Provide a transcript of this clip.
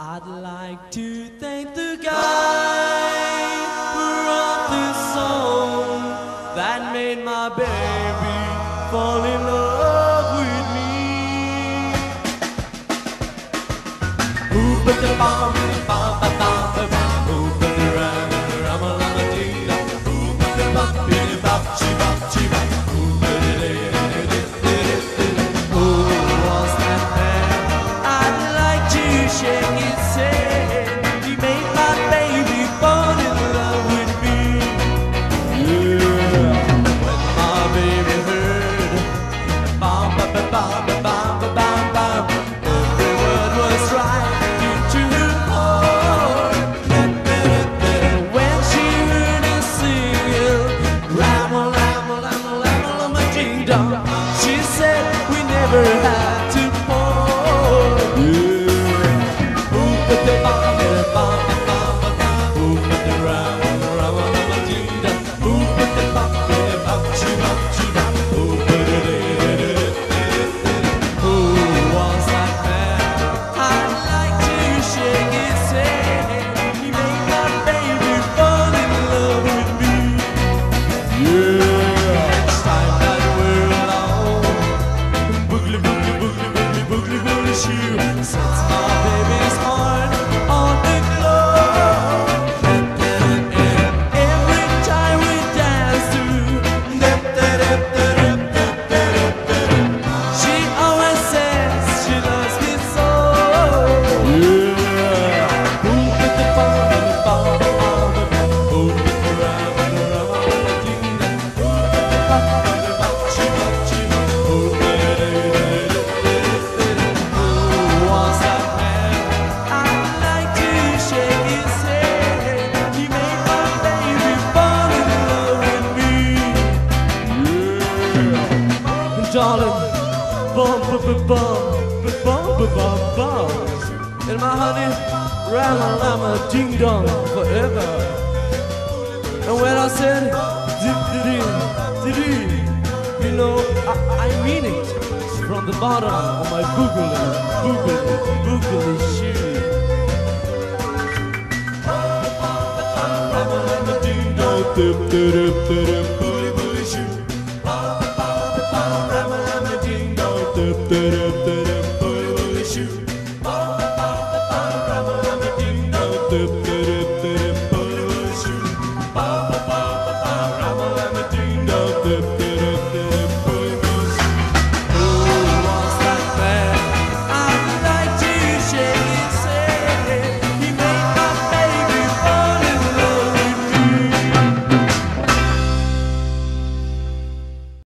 I'd like to thank the guy who wrote this song that made my baby fall in love with me. Who put the bomb in the bomb, who put the ram in the ram, who put the bop in the bop, chi-bop, who put it in. Shake his head, he made my baby fall in love with me. Yeah, when my baby heard bam ba ba ba ba ba ba ba ba, every word was right into her heart. When she heard us singing ramble, ramble, ramble, ramble, my ding dong, she said we never had to part. Yeah. Put the bomb in the bomb, who put the ram in the ram, who put the bop in the bop, chi-bop, who put it in, who was that man? I'd like to shake his hand, he made my baby fall in love with me. Yeah, next time that we're alone, boogly, boogly, boogly, boogly, boogly, boogly, shoe sets my baby's heart on the globe. Every time we dance to, she always says she loves me so. Yeah. Who put the bomb in the bomb, who put the ram in the ram, who put the bop in the bop, chi-bop, who put it in. Who was that man? I'd like to shake his head, he made my baby fall in love with me. Yeah. Darling, bum, bum, bum, bum, bum, bum, bum, bum. And my honey, rama, rama, ding dong, forever. And when I said, you know, I mean it from the bottom of my boogly shoe. Shoe.